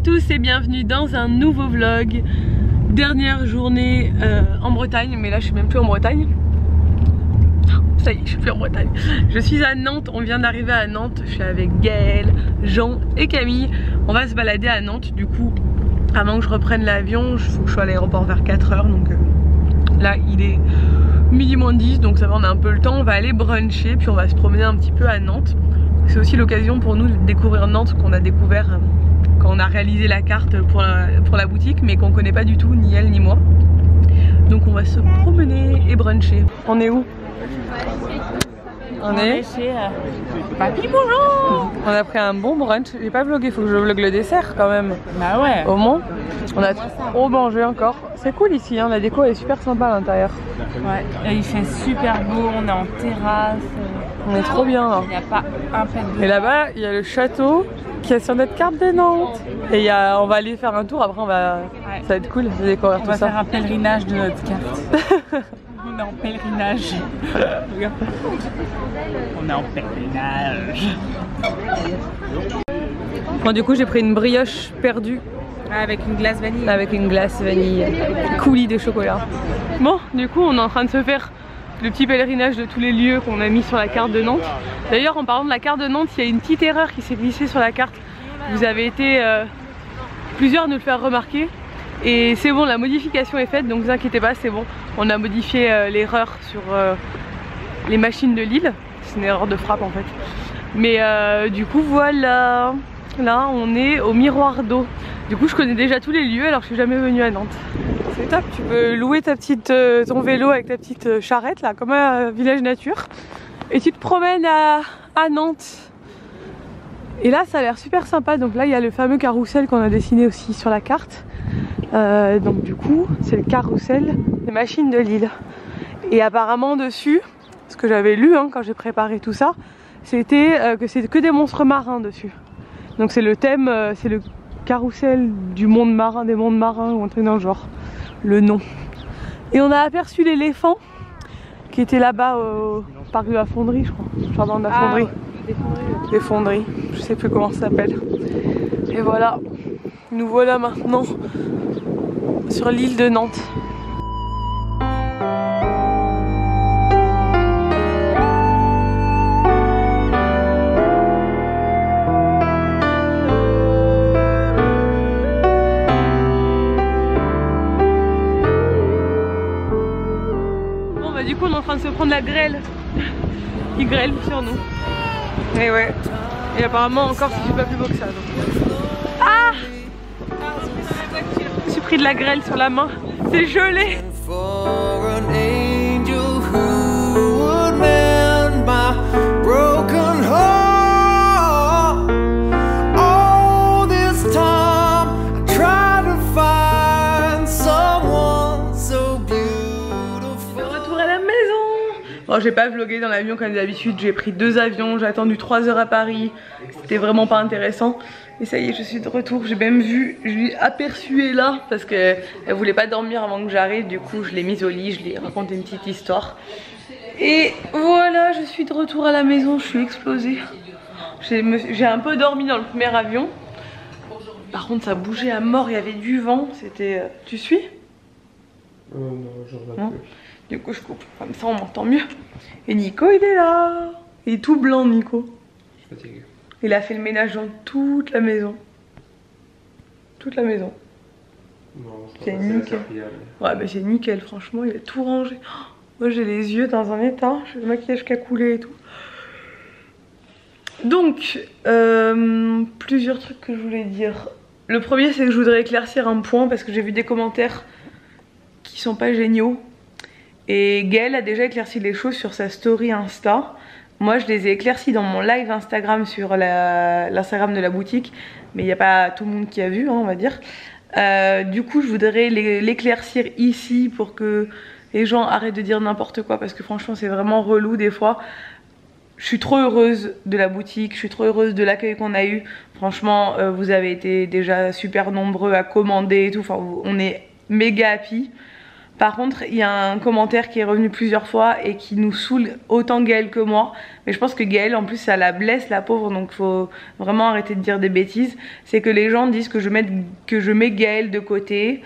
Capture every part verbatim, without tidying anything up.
tous et bienvenue dans un nouveau vlog. Dernière journée euh, en Bretagne, mais là je suis même plus en Bretagne. Ça y est, je suis plus en Bretagne. Je suis à Nantes, on vient d'arriver à Nantes. Je suis avec Gaël, Jean et Camille. On va se balader à Nantes. Du coup, avant que je reprenne l'avion, il faut que je sois à l'aéroport vers quatre heures. Donc euh, là, il est midi moins dix, donc ça va, on a un peu le temps. On va aller bruncher, puis on va se promener un petit peu à Nantes. C'est aussi l'occasion pour nous de découvrir Nantes, qu'on a découvert euh, quand on a réalisé la carte pour la, pour la boutique, mais qu'on connaît pas du tout, ni elle ni moi. Donc on va se promener et bruncher. On est où? On, on est, est chez euh... Papy Bonjour. On a pris un bon brunch. J'ai pas vlogué, faut que je vlogue le dessert quand même. Bah ouais. Au moins, on a trop mangé encore. C'est cool ici, hein, la déco est super sympa à l'intérieur. Ouais. Et il fait super beau, on est en terrasse. On est trop bien là. Il n'y a pas un pet de... Et là-bas, il y a le château qui est sur notre carte de Nantes. Et y a... on va aller faire un tour, après on va... Ouais. Ça va être cool de découvrir on tout ça. On va faire un pèlerinage de notre carte. On est en pèlerinage. On est en pèlerinage. Bon, du coup, j'ai pris une brioche perdue. Avec une glace vanille. Avec une glace vanille. Coulis de chocolat. Bon, du coup, on est en train de se faire le petit pèlerinage de tous les lieux qu'on a mis sur la carte de Nantes. D'ailleurs, en parlant de la carte de Nantes, il y a une petite erreur qui s'est glissée sur la carte. Vous avez été euh, plusieurs à nous le faire remarquer. Et c'est bon, la modification est faite, donc ne vous inquiétez pas, c'est bon. On a modifié euh, l'erreur sur euh, les machines de Lille. C'est une erreur de frappe en fait. Mais euh, du coup voilà, là on est au miroir d'eau. Du coup je connais déjà tous les lieux alors que je suis jamais venue à Nantes. C'est top, tu peux louer ta petite, euh, ton vélo avec ta petite euh, charrette là, comme un euh, village nature. Et tu te promènes à, à Nantes. Et là ça a l'air super sympa, donc là il y a le fameux carrousel qu'on a dessiné aussi sur la carte. Euh, donc du coup c'est le carrousel des machines de Lille. Et apparemment dessus, ce que j'avais lu hein, quand j'ai préparé tout ça, c'était euh, que c'est que des monstres marins dessus. Donc c'est le thème, euh, c'est le carrousel du monde marin, des mondes marins ou un truc dans le genre, le nom. Et on a aperçu l'éléphant qui était là-bas au parc de la Fonderie, je crois, jardin de la Fonderie. Ah, des fonderies. Des fonderies, je sais plus comment ça s'appelle. Et voilà, nous voilà maintenant sur l'île de Nantes. Bon bah du coup on est en train de se prendre la grêle qui grêle sur nous. Et ouais. Et apparemment encore c'est pas plus beau que ça. Donc. Ah! Je suis pris de la grêle sur la main, c'est gelé. Bon, j'ai pas vlogué dans l'avion comme d'habitude, j'ai pris deux avions, j'ai attendu trois heures à Paris, c'était vraiment pas intéressant. Et ça y est, je suis de retour, j'ai même vu, je l'ai aperçue là parce qu'elle voulait pas dormir avant que j'arrive, du coup je l'ai mise au lit, je lui ai raconté une petite histoire. Et voilà, je suis de retour à la maison, je suis explosée. J'ai un peu dormi dans le premier avion. Par contre ça bougeait à mort, il y avait du vent, c'était... Tu suis? Euh, non, je regarde plus. Du coup je coupe, comme ça on m'entend mieux. Et Nico il est là. Il est tout blanc Nico. Je suis fatiguée. Il a fait le ménage dans toute la maison. Toute la maison. C'est nickel. Ouais bah c'est nickel franchement, il a tout rangé. Oh, moi j'ai les yeux dans un état, j'ai le maquillage qui a coulé et tout. Donc, euh, plusieurs trucs que je voulais dire. Le premier c'est que je voudrais éclaircir un point parce que j'ai vu des commentaires qui sont pas géniaux. Et Gaël a déjà éclairci les choses sur sa story Insta. Moi je les ai éclaircis dans mon live Instagram sur l'Instagram de la boutique. Mais il n'y a pas tout le monde qui a vu hein, on va dire. euh, Du coup je voudrais l'éclaircir ici pour que les gens arrêtent de dire n'importe quoi. Parce que franchement c'est vraiment relou des fois. Je suis trop heureuse de la boutique, je suis trop heureuse de l'accueil qu'on a eu. Franchement euh, vous avez été déjà super nombreux à commander et tout. Enfin on est méga happy. Par contre, il y a un commentaire qui est revenu plusieurs fois et qui nous saoule autant Gaëlle que moi. Mais je pense que Gaëlle, en plus, ça la blesse, la pauvre, donc il faut vraiment arrêter de dire des bêtises. C'est que les gens disent que je mets, que je mets Gaëlle de côté,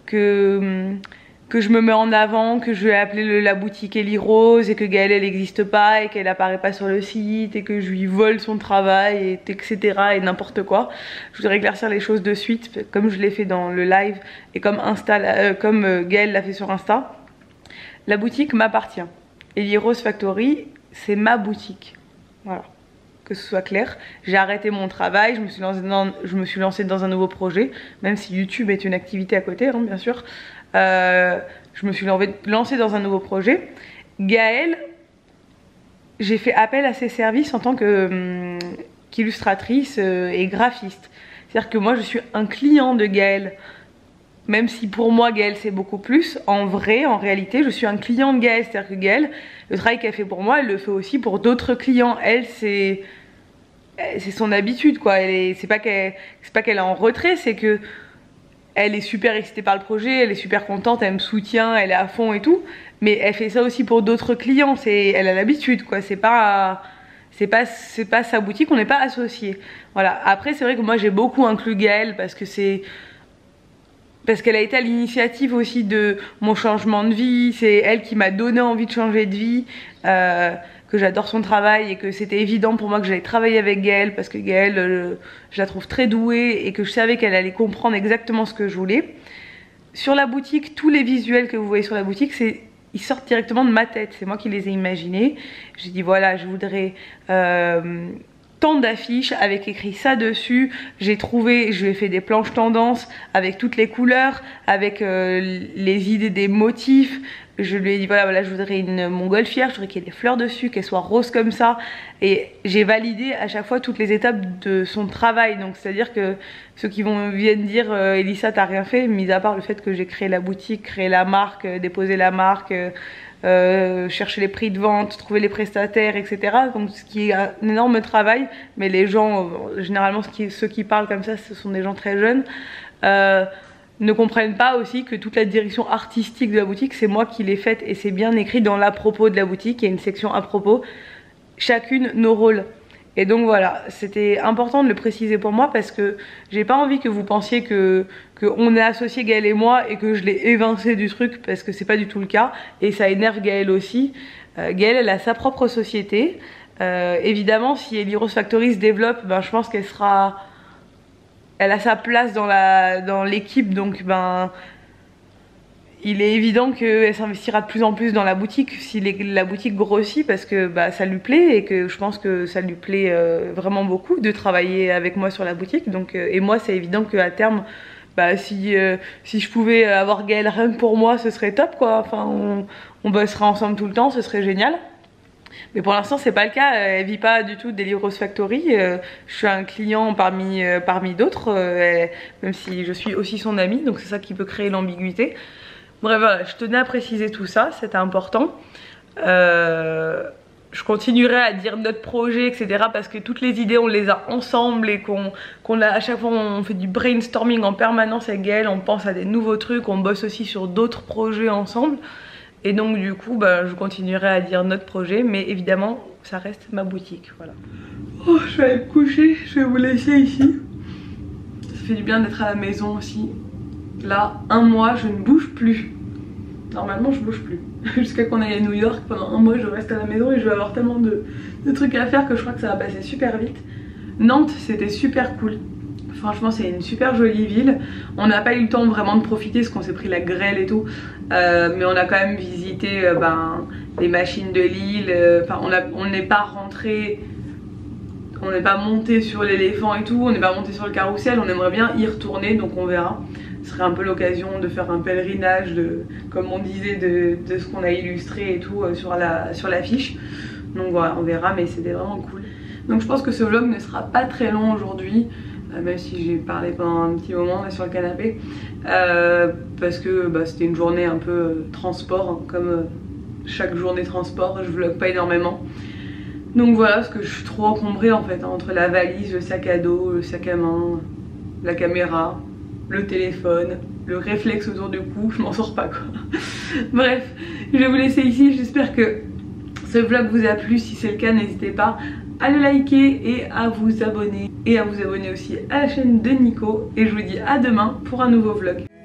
que, que je me mets en avant, que je vais appeler le, la boutique Ellie Rose et que Gaëlle, elle n'existe pas et qu'elle apparaît pas sur le site et que je lui vole son travail, et, etc. et n'importe quoi. Je voudrais éclaircir les choses de suite, comme je l'ai fait dans le live et comme, Insta, euh, comme euh, Gaëlle l'a fait sur Insta. La boutique m'appartient. Ellie Rose Factory, c'est ma boutique. Voilà. Que ce soit clair. J'ai arrêté mon travail, je me suis lancée dans, je me suis lancée dans un nouveau projet, même si YouTube est une activité à côté, hein, bien sûr. Euh, je me suis lancée dans un nouveau projet. Gaëlle, j'ai fait appel à ses services en tant que, hum, qu'illustratrice euh, et graphiste. C'est-à-dire que moi, je suis un client de Gaëlle. Même si pour moi, Gaëlle, c'est beaucoup plus, en vrai, en réalité, je suis un client de Gaëlle. C'est-à-dire que Gaëlle, le travail qu'elle fait pour moi, elle le fait aussi pour d'autres clients. Elle, c'est c'est son habitude, quoi. C'est pas qu'elle c'est pas qu'elle est en retrait, c'est que elle est super excitée par le projet, elle est super contente, elle me soutient, elle est à fond et tout. Mais elle fait ça aussi pour d'autres clients. Elle a l'habitude, quoi. C'est pas... C'est pas, c'est pas sa boutique, on n'est pas associés. Voilà. Après, c'est vrai que moi, j'ai beaucoup inclus Gaëlle parce que c'est... Parce qu'elle a été à l'initiative aussi de mon changement de vie. C'est elle qui m'a donné envie de changer de vie. Euh, que j'adore son travail et que c'était évident pour moi que j'allais travailler avec Gaëlle. Parce que Gaëlle, euh, je la trouve très douée et que je savais qu'elle allait comprendre exactement ce que je voulais. Sur la boutique, tous les visuels que vous voyez sur la boutique, c'est... ils sortent directement de ma tête, c'est moi qui les ai imaginés. J'ai dit voilà, je voudrais euh, tant d'affiches avec écrit ça dessus. J'ai trouvé, je lui ai fait des planches tendances avec toutes les couleurs, avec euh, les idées des motifs. Je lui ai dit voilà, voilà je voudrais une montgolfière, je voudrais qu'il y ait des fleurs dessus, qu'elle soit rose comme ça. Et j'ai validé à chaque fois toutes les étapes de son travail. Donc c'est à dire que ceux qui vont, viennent dire euh, Elissa t'as rien fait, mis à part le fait que j'ai créé la boutique, créé la marque, euh, déposé la marque, euh, euh, chercher les prix de vente, trouver les prestataires, et cetera. Donc ce qui est un énorme travail, mais les gens, euh, généralement ce qui, ceux qui parlent comme ça, ce sont des gens très jeunes. Euh, ne comprennent pas aussi que toute la direction artistique de la boutique, c'est moi qui l'ai faite et c'est bien écrit dans l'à propos de la boutique. Il y a une section à propos, chacune nos rôles. Et donc voilà, c'était important de le préciser pour moi parce que j'ai pas envie que vous pensiez que qu'on est associé Gaëlle et moi et que je l'ai évincé du truc parce que c'est pas du tout le cas et ça énerve Gaëlle aussi. Euh, Gaëlle, elle a sa propre société. Euh, évidemment, si Ellie Rose Factory se développe, ben, je pense qu'elle sera... Elle a sa place dans la dans l'équipe, donc ben il est évident qu'elle s'investira de plus en plus dans la boutique si les, la boutique grossit parce que bah, ça lui plaît et que je pense que ça lui plaît euh, vraiment beaucoup de travailler avec moi sur la boutique. Donc, euh, et moi c'est évident qu'à terme, bah, si, euh, si je pouvais avoir Gaëlle rien que pour moi, ce serait top quoi. Enfin, on, on bossera ensemble tout le temps, ce serait génial. Mais pour l'instant c'est pas le cas, elle vit pas du tout d'Ellie Rose Factory, euh, je suis un client parmi, euh, parmi d'autres, euh, même si je suis aussi son amie, donc c'est ça qui peut créer l'ambiguïté. Bref voilà, je tenais à préciser tout ça, c'était important. Euh, je continuerai à dire notre projet, et cetera. Parce que toutes les idées on les a ensemble et qu'on qu'on a à chaque fois on fait du brainstorming en permanence avec Gaëlle, on pense à des nouveaux trucs, on bosse aussi sur d'autres projets ensemble. Et donc du coup, bah, je continuerai à dire notre projet, mais évidemment, ça reste ma boutique, voilà. Oh, je vais aller me coucher, je vais vous laisser ici. Ça fait du bien d'être à la maison aussi. Là, un mois, je ne bouge plus. Normalement, je bouge plus. Jusqu'à qu'on aille à New York, pendant un mois, je reste à la maison et je vais avoir tellement de, de trucs à faire que je crois que ça va passer super vite. Nantes, c'était super cool. Franchement c'est une super jolie ville. On n'a pas eu le temps vraiment de profiter parce qu'on s'est pris la grêle et tout, euh, mais on a quand même visité euh, ben, les machines de Lille. Enfin euh, on n'est pas rentré, on n'est pas monté sur l'éléphant et tout, on n'est pas monté sur le carrousel. On aimerait bien y retourner, donc on verra. Ce serait un peu l'occasion de faire un pèlerinage de, comme on disait, de, de ce qu'on a illustré et tout euh, sur la sur l'affiche. Donc voilà, on verra, mais c'était vraiment cool. Donc je pense que ce vlog ne sera pas très long aujourd'hui, même si j'ai parlé pendant un petit moment là, sur le canapé, euh, parce que bah, c'était une journée un peu euh, transport, hein, comme euh, chaque journée transport, je vlog pas énormément. Donc voilà, parce que je suis trop encombrée en fait, hein, entre la valise, le sac à dos, le sac à main, la caméra, le téléphone, le réflexe autour du cou, je m'en sors pas quoi. Bref, je vais vous laisser ici, j'espère que ce vlog vous a plu. Si c'est le cas, n'hésitez pas à le liker et à vous abonner. Et à vous abonner aussi à la chaîne de Nico. Et je vous dis à demain pour un nouveau vlog.